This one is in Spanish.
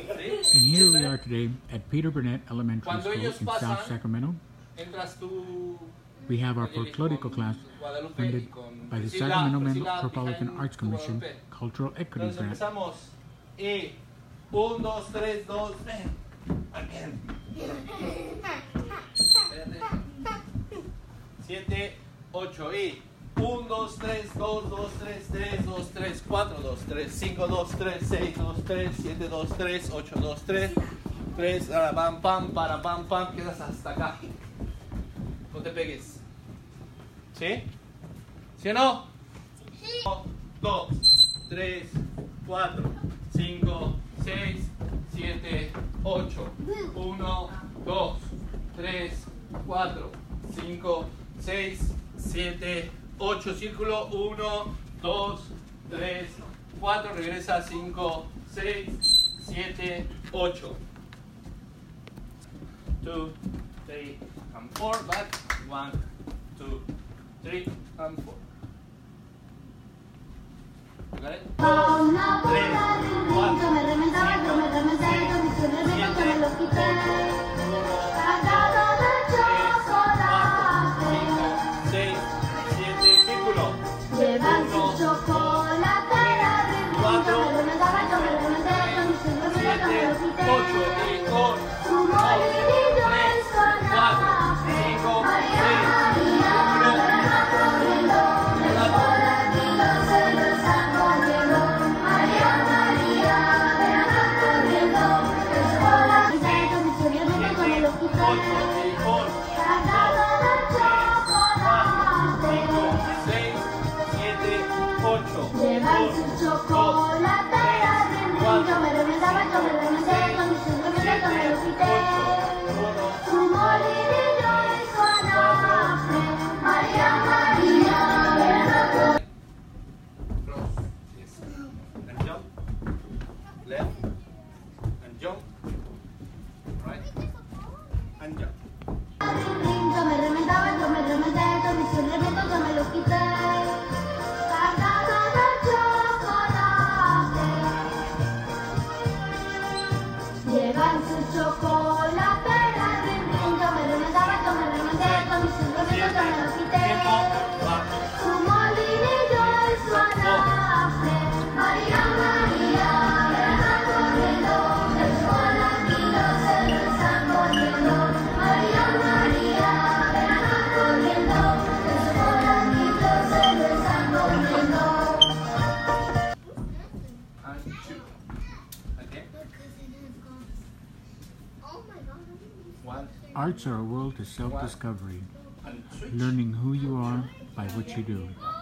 And here we are today at Peter Burnett Elementary Cuando School ellos in pasan, South Sacramento. Entras tú We have our con Yeli, folklorical con class Guadalupe funded y con by the Priscila, Sacramento Priscila, Metropolitan Pijain, Arts Commission Guadalupe. Cultural Equity Entonces Grant. empezamos. Y 1, 2, 3, 2, again. 7, 8 y 1, 2, 3, 2, 2, 3, 3, 2, 3, 4, 2, 3, 5, 2, 3, 6, 2, 3, 7, 2, 3, 8, 2, 3, 3, ahora pam, pam, para pam, pam, quedas hasta acá. No te pegues. ¿Sí? ¿Sí o no? Sí. 1, 2, 3, 4, 5, 6, 7, 8. 1, 2, 3, 4, 5, 6, 7, 8. Círculo. 1, 2, 3, 4. Regresa. 5, 6, 7, 8. 2, 3, and 4. Back. 1, 2, 3, and 4. Got it? 2, 3, 4, Arts are a world of self-discovery, learning who you are by what you do.